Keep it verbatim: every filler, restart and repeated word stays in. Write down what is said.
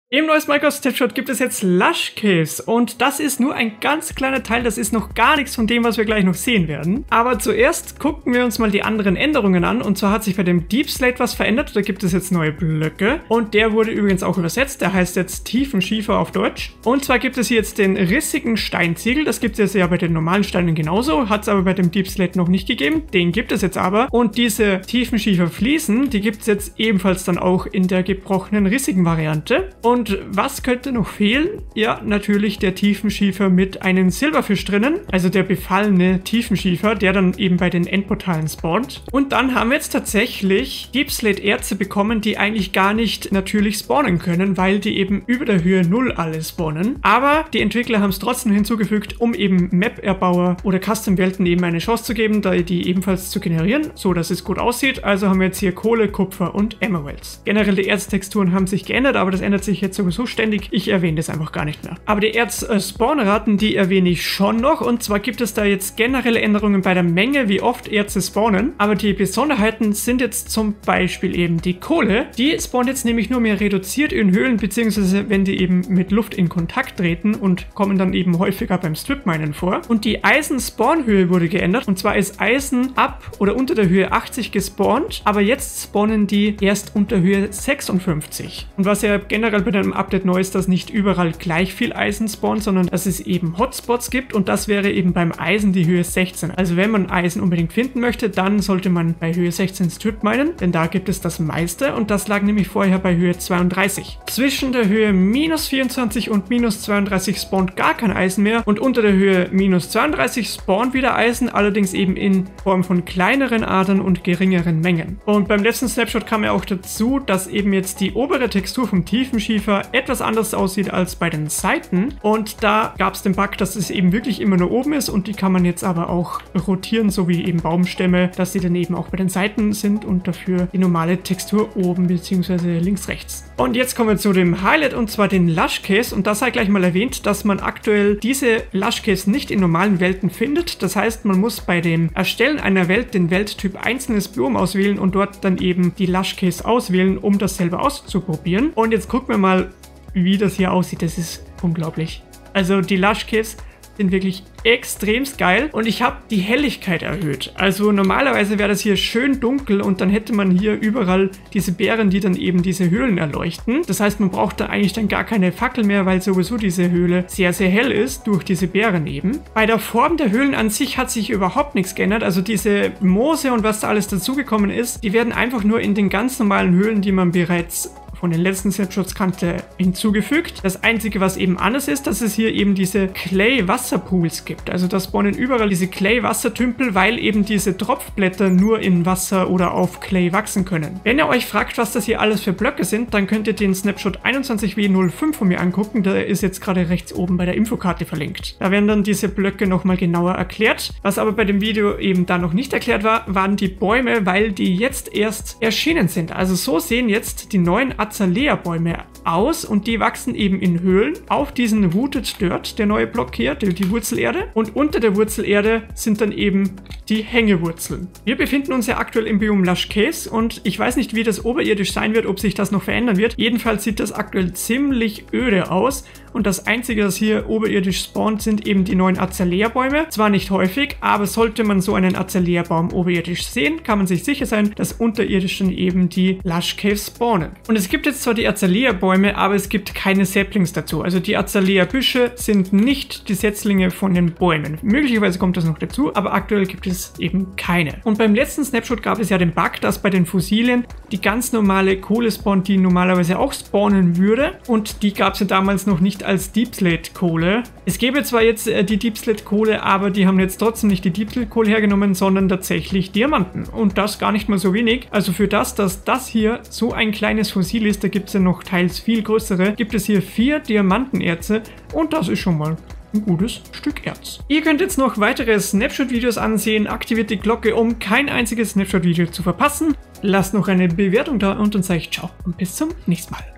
Im neues Minecraft Snapshot gibt es jetzt Lush Caves und das ist nur ein ganz kleiner Teil, das ist noch gar nichts von dem, was wir gleich noch sehen werden. Aber zuerst gucken wir uns mal die anderen Änderungen an und zwar hat sich bei dem Deep Slate was verändert, da gibt es jetzt neue Blöcke und der wurde übrigens auch übersetzt, der heißt jetzt Tiefenschiefer auf Deutsch. Und zwar gibt es hier jetzt den rissigen Steinziegel, das gibt es ja bei den normalen Steinen genauso, hat es aber bei dem Deep Slate noch nicht gegeben, den gibt es jetzt aber. Und diese Tiefenschiefer Fliesen, die gibt es jetzt ebenfalls dann auch in der gebrochenen rissigen Variante. Und Und was könnte noch fehlen? Ja, natürlich der Tiefenschiefer mit einem Silberfisch drinnen, also der befallene Tiefenschiefer, der dann eben bei den Endportalen spawnt. Und dann haben wir jetzt tatsächlich Deep Slate Erze bekommen, die eigentlich gar nicht natürlich spawnen können, weil die eben über der Höhe null alle spawnen. Aber die Entwickler haben es trotzdem hinzugefügt, um eben Map-Erbauer oder Custom-Welten eben eine Chance zu geben, da die ebenfalls zu generieren, so dass es gut aussieht. Also haben wir jetzt hier Kohle, Kupfer und Emeralds. Generell die Erztexturen haben sich geändert, aber das ändert sich jetzt sowieso ständig. Ich erwähne das einfach gar nicht mehr. Aber die Erz-Spawn-Raten, die erwähne ich schon noch. Und zwar gibt es da jetzt generelle Änderungen bei der Menge, wie oft Erze spawnen. Aber die Besonderheiten sind jetzt zum Beispiel eben die Kohle. Die spawnt jetzt nämlich nur mehr reduziert in Höhlen, beziehungsweise wenn die eben mit Luft in Kontakt treten und kommen dann eben häufiger beim Strip-Minen vor. Und die Eisen-Spawn-Höhe wurde geändert. Und zwar ist Eisen ab oder unter der Höhe achtzig gespawnt. Aber jetzt spawnen die erst unter Höhe sechsundfünfzig. Und was ja generell bei einem Update neu ist, dass nicht überall gleich viel Eisen spawnt, sondern dass es eben Hotspots gibt und das wäre eben beim Eisen die Höhe sechzehn. Also wenn man Eisen unbedingt finden möchte, dann sollte man bei Höhe sechzehn Strip minen, denn da gibt es das meiste und das lag nämlich vorher bei Höhe zweiunddreißig. Zwischen der Höhe minus vierundzwanzig und minus zweiunddreißig spawnt gar kein Eisen mehr und unter der Höhe minus zweiunddreißig spawnt wieder Eisen, allerdings eben in Form von kleineren Adern und geringeren Mengen. Und beim letzten Snapshot kam ja auch dazu, dass eben jetzt die obere Textur vom Tiefenschiefer etwas anders aussieht als bei den Seiten und da gab es den Bug, dass es eben wirklich immer nur oben ist und die kann man jetzt aber auch rotieren, so wie eben Baumstämme, dass sie dann eben auch bei den Seiten sind und dafür die normale Textur oben bzw. links rechts. Und jetzt kommen wir zu dem Highlight und zwar den Lush Caves und da sei gleich mal erwähnt, dass man aktuell diese Lush Caves nicht in normalen Welten findet, das heißt man muss bei dem Erstellen einer Welt den Welttyp einzelnes Biom auswählen und dort dann eben die Lush Caves auswählen, um das selber auszuprobieren. Und jetzt gucken wir mal, wie das hier aussieht. Das ist unglaublich. Also die Lush Caves sind wirklich extremst geil und ich habe die Helligkeit erhöht. Also normalerweise wäre das hier schön dunkel und dann hätte man hier überall diese Beeren, die dann eben diese Höhlen erleuchten. Das heißt, man braucht da eigentlich dann gar keine Fackel mehr, weil sowieso diese Höhle sehr, sehr hell ist durch diese Beeren eben. Bei der Form der Höhlen an sich hat sich überhaupt nichts geändert. Also diese Moose und was da alles dazugekommen ist, die werden einfach nur in den ganz normalen Höhlen, die man bereits von den letzten Snapshots kannte, hinzugefügt. Das Einzige, was eben anders ist, dass es hier eben diese Clay-Wasserpools gibt. Also da spawnen überall diese Clay-Wassertümpel, weil eben diese Tropfblätter nur in Wasser oder auf Clay wachsen können. Wenn ihr euch fragt, was das hier alles für Blöcke sind, dann könnt ihr den Snapshot einundzwanzig W null fünf von mir angucken. Der ist jetzt gerade rechts oben bei der Infokarte verlinkt. Da werden dann diese Blöcke nochmal genauer erklärt. Was aber bei dem Video eben da noch nicht erklärt war, waren die Bäume, weil die jetzt erst erschienen sind. Also so sehen jetzt die neuen Azalea-Bäume aus und die wachsen eben in Höhlen auf diesen Rooted Dirt, der neue Block hier, die, die Wurzelerde. Und unter der Wurzelerde sind dann eben die Hängewurzeln. Wir befinden uns ja aktuell im Biom Lush Caves und ich weiß nicht, wie das oberirdisch sein wird, ob sich das noch verändern wird. Jedenfalls sieht das aktuell ziemlich öde aus und das Einzige, das hier oberirdisch spawnt, sind eben die neuen Azalea-Bäume. Zwar nicht häufig, aber sollte man so einen Azalea-Baum oberirdisch sehen, kann man sich sicher sein, dass unterirdisch dann eben die Lush Caves spawnen. Und es gibt jetzt zwar die Azalea-Bäume, aber es gibt keine Saplings dazu. Also die Azalea-Büsche sind nicht die Setzlinge von den Bäumen. Möglicherweise kommt das noch dazu, aber aktuell gibt es eben keine. Und beim letzten Snapshot gab es ja den Bug, dass bei den Fossilien die ganz normale Kohle spawnt, die normalerweise auch spawnen würde. Und die gab es ja damals noch nicht als Deep Slate Kohle. Es gäbe zwar jetzt äh, die Deep Slate Kohle, aber die haben jetzt trotzdem nicht die Deep Slate Kohle hergenommen, sondern tatsächlich Diamanten. Und das gar nicht mal so wenig. Also für das, dass das hier so ein kleines Fossil ist, da gibt es ja noch teils viel größere, gibt es hier vier Diamantenerze und das ist schon mal ein gutes Stück Erz. Ihr könnt jetzt noch weitere Snapshot-Videos ansehen, aktiviert die Glocke, um kein einziges Snapshot-Video zu verpassen. Lasst noch eine Bewertung da und dann sage ich ciao und bis zum nächsten Mal.